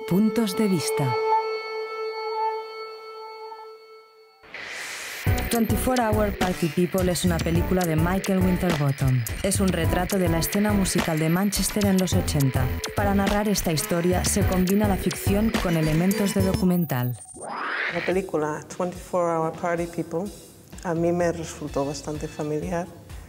Puntos de vista. 24 Hour Party People es una película de Michael Winterbottom. Es un retrato de la escena musical de Manchester en los 80. Para narrar esta historia se combina la ficción con elementos de documental. La película 24 Hour Party People a mí me resultó bastante familiar,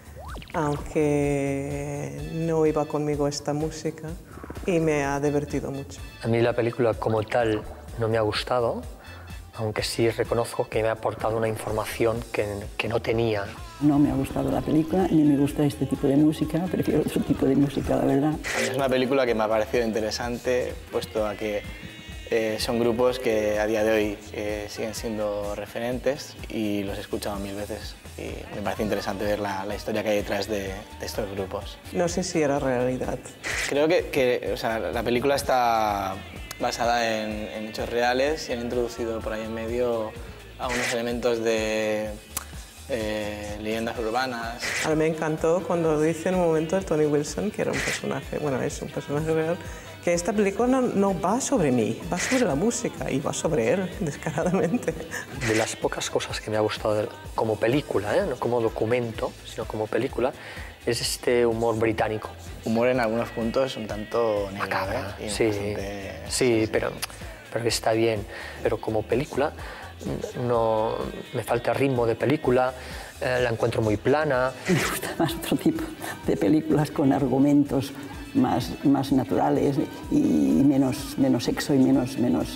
aunque no iba conmigo esta música, y me ha divertido mucho. A mí la película como tal no me ha gustado, aunque sí reconozco que me ha aportado una información que no tenía. No me ha gustado la película, ni me gusta este tipo de música, prefiero otro tipo de música, la verdad. Es una película que me ha parecido interesante, puesto a que son grupos que a día de hoy siguen siendo referentes y los he escuchado 1000 veces. Y me parece interesante ver la historia que hay detrás de estos grupos. No sé si era realidad. Creo que o sea, la película está basada en hechos reales y han introducido por ahí en medio algunos elementos de leyendas urbanas. A mí me encantó cuando dice en un momento el Tony Wilson, que era un personaje, bueno, es un personaje real, que esta película no va sobre mí, va sobre la música y va sobre él, descaradamente. De las pocas cosas que me ha gustado como película, no como documento, sino como película, es este humor británico. Humor en algunos puntos un tanto negro, macabra, y sí, bastante, sí, pero que está bien. Pero como película, no me falta ritmo de película, la encuentro muy plana. Me gusta más otro tipo de películas con argumentos más naturales y menos sexo y menos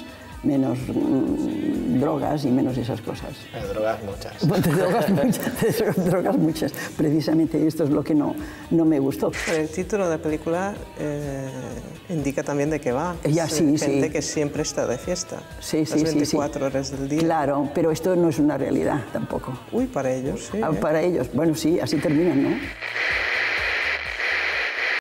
drogas y menos esas cosas. Drogas muchas. Drogas muchas. Precisamente esto es lo que no me gustó. Pero el título de la película indica también de qué va. Gente que siempre está de fiesta. Sí, las 24 horas del día. Claro, pero esto no es una realidad tampoco. Uy, para ellos sí. Para ellos, bueno, sí, así terminan, ¿no?